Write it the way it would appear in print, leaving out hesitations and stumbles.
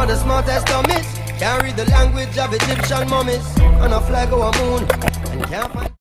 of the smartest dummies. Can't read the language of Egyptian mummies. And a flag over moon. And can't find